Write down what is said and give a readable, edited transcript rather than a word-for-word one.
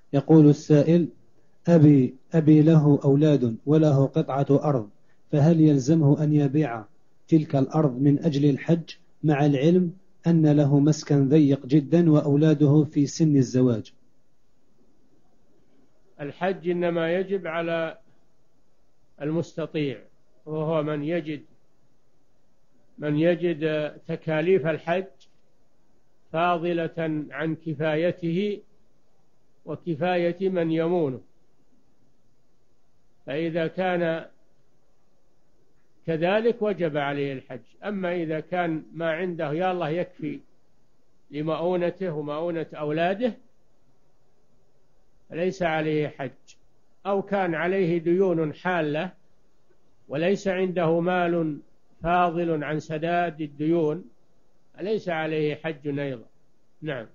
يقول السائل: أبي له أولاد وله قطعة أرض، فهل يلزمه أن يبيع تلك الأرض من أجل الحج، مع العلم أن له مسكن ضيق جدا وأولاده في سن الزواج؟ الحج إنما يجب على المستطيع، وهو من يجد تكاليف الحج فاضلة عن كفايته وكفاية من يمونه. فإذا كان كذلك وجب عليه الحج. أما إذا كان ما عنده يا الله يكفي لمؤونته ومؤونة أولاده فليس عليه حج، أو كان عليه ديون حالة وليس عنده مال فاضل عن سداد الديون فليس عليه حج أيضا. نعم.